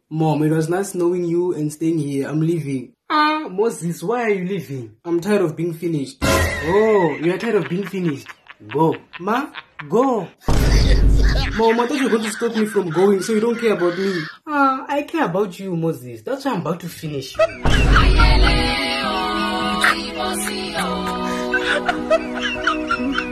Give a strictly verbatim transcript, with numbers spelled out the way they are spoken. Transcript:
Mom, it was nice knowing you and staying here. I'm leaving. Ah, Moses, why are you leaving? I'm tired of being finished. Oh, you are tired of being finished. Go. Ma? Go. Mom, I thought you were going to stop me from going, so you don't care about me. Ah, I care about you, Moses. That's why I'm about to finish you.